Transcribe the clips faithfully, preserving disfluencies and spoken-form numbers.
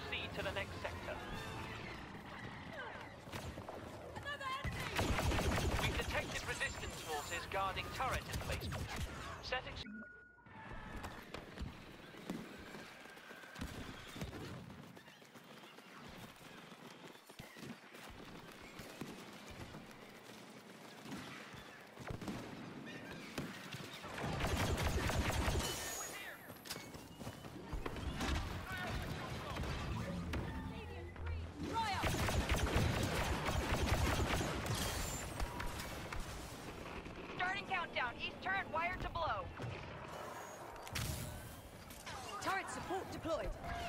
Proceed to the next sector. We've detected resistance forces guarding turret emplacement. Setting... Countdown. East turret wired to blow. Turret support deployed.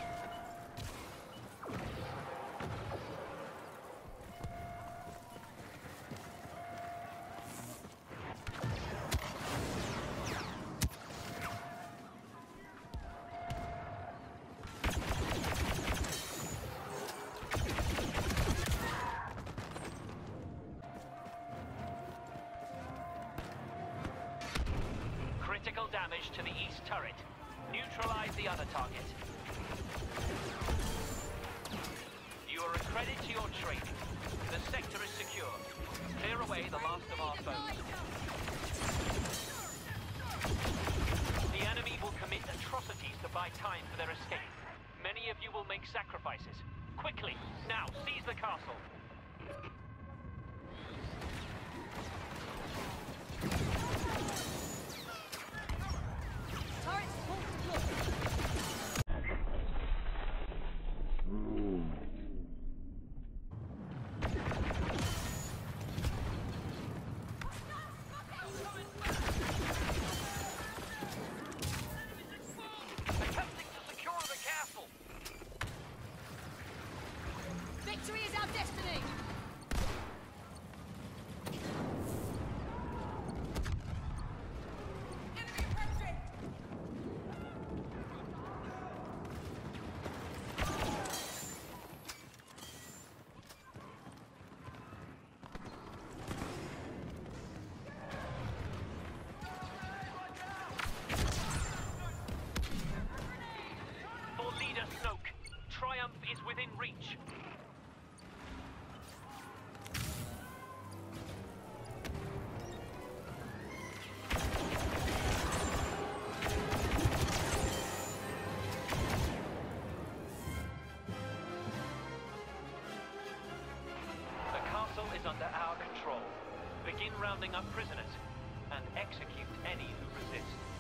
Critical damage to the east turret. Neutralize the other target. You are a credit to your training. The sector is secure. Clear away the last of our foes. The enemy will commit atrocities to buy time for their escape. Many of you will make sacrifices. Quickly, now, seize the castle. Victory is our destiny! Enemy approaching! For leader Snoke, triumph is within reach. Is under our control. Begin rounding up prisoners and execute any who resist.